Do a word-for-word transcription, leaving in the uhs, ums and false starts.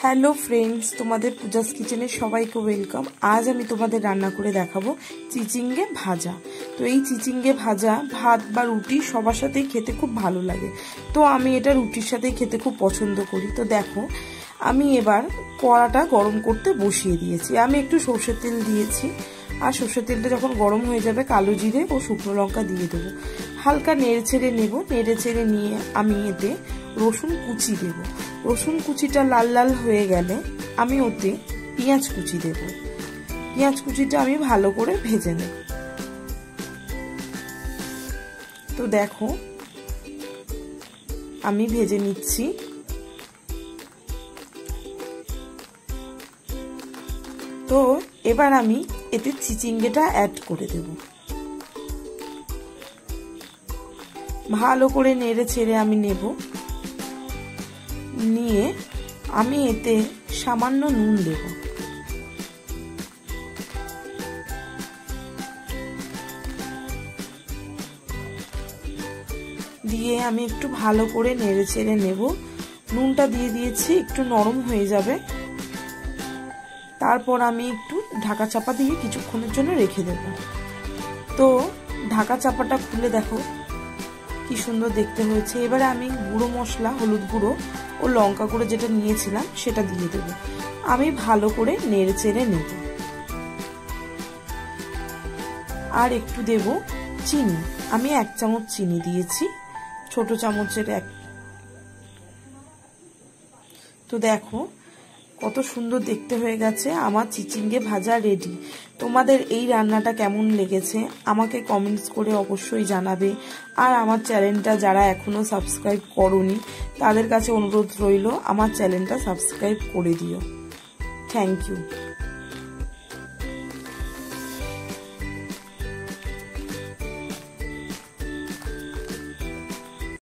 Hello friends, तुम्हारे Pooja's किचेने सबाइके welcome. आज आमी तुम्हारे रान्ना करे देखाबो चिचिंगे भाजा। तो ये चिचिंगे भाजा भात बा रुटी सबार साथेई खेते खूब भालो लागे। तो आमी एटा रुटिर साथे खेते खूब पछंद करी। तो देखो आमी एबार कड़ाटा गरम करते बसिए दिएछि। आमी एकटु सर्षेर तेल दिएछि और सर्षेर तेलटा जखन गरम हो जाबे कालो जिरे और शुकनो लंका दिए देबो। हालका नेड़े छेड़े नेब। नेड़े छेड़े निये आमी एते रसुन कुचि देब। रसुन कुचिटा लाल लाल हये गेले आमी ओते पेंयाज कुचि देब। पेंयाज कुचिटा आमी भालो करे भेजे नेब। तो देखो आमी भेजे निচ্ছি। तो एबार आमी एते चिचिंगेटा ऐड करे देब। भालो करे नेड़े छेड़े आमी नेब। निये आमी एते सामान्य नुन देब। दिए आमी एकटु भालो करे नेड़े छेड़े नेब। नुनटा दिए दिएछि, एकटु नरम हये जाबे। तारपर आमी एकटु ढाका चापा दिए किछुक्षणेर जोन्नो रेखे देब। तो ढाका चापाटा खुले देखो कि सुंदर देखते हয়েছে। এবারে আমি গুঁড়ো মশলা হলুদ গুঁড়ো ও লঙ্কা গুঁড়ো যেটা নিয়েছিলাম সেটা দিয়ে দেব। আমি ভালো করে নেড়ে চেড়ে নেব। আর একটু দেব চিনি। আমি এক চামচ চিনি দিয়েছি, ছোট চামচের এক। তো দেখো কত সুন্দর দেখতে হয়ে গেছে আমার চিচিঙ্গে ভাজা রেডি। তোমাদের এই রান্নাটা কেমন লেগেছে আমাকে কমেন্টস করে অবশ্যই জানাবে। আর আমার চ্যানেলটা যারা এখনো সাবস্ক্রাইব করোনি তাদের কাছে অনুরোধ রইল আমার চ্যানেলটা সাবস্ক্রাইব করে দিও। Thank you.